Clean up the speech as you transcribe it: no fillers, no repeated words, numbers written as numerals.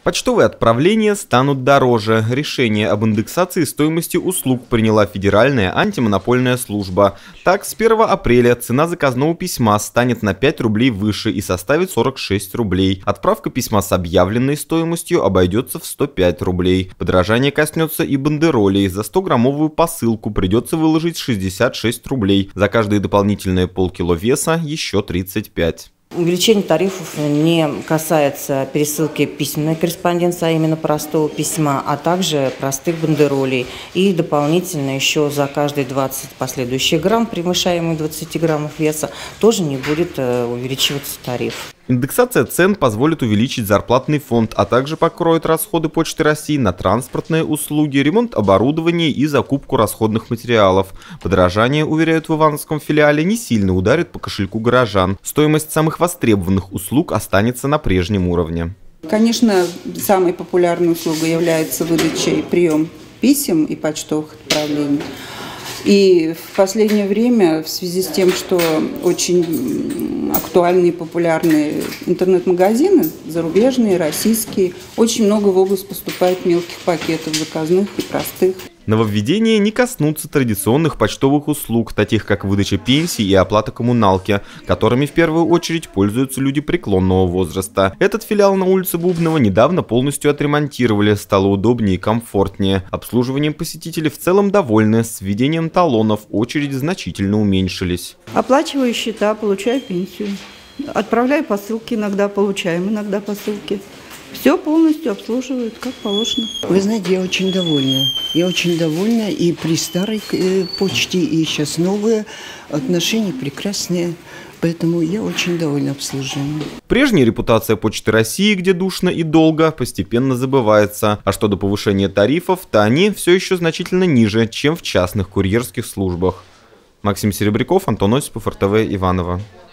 Почтовые отправления станут дороже. Решение об индексации стоимости услуг приняла Федеральная антимонопольная служба. Так, с 1 апреля цена заказного письма станет на 5 рублей выше и составит 46 рублей. Отправка письма с объявленной стоимостью обойдется в 105 рублей. Подорожание коснется и бандеролей. За 100-граммовую посылку придется выложить 66 рублей. За каждое дополнительное полкило веса еще 35. Увеличение тарифов не касается пересылки письменной корреспонденции, а именно простого письма, а также простых бандеролей. И дополнительно еще за каждые 20 последующих грамм, превышаемых 20 граммов веса, тоже не будет увеличиваться тариф. Индексация цен позволит увеличить зарплатный фонд, а также покроет расходы Почты России на транспортные услуги, ремонт оборудования и закупку расходных материалов. Подорожание, уверяют в ивановском филиале, не сильно ударит по кошельку горожан. Стоимость самых востребованных услуг останется на прежнем уровне. Конечно, самой популярной услугой является выдача и прием писем и почтовых отправлений. И в последнее время, в связи с тем, что очень актуальные и популярные интернет-магазины, зарубежные, российские, очень много в область поступает мелких пакетов, заказных и простых. Нововведения не коснутся традиционных почтовых услуг, таких как выдача пенсий и оплата коммуналки, которыми в первую очередь пользуются люди преклонного возраста. Этот филиал на улице Бубнова недавно полностью отремонтировали, стало удобнее и комфортнее. Обслуживанием посетителей в целом довольны, с введением талонов очереди значительно уменьшились. Оплачиваю счета, получаю пенсию. Отправляю посылки, иногда получаем, иногда посылки. Все полностью обслуживают, как положено. Вы знаете, я очень довольна. Я очень довольна и при старой почте, и сейчас новые. Отношения прекрасные. Поэтому я очень довольна обслуживанием. Прежняя репутация Почты России, где душно и долго, постепенно забывается. А что до повышения тарифов, то они все еще значительно ниже, чем в частных курьерских службах. Максим Серебряков, Антон Осипов, РТВ Иваново.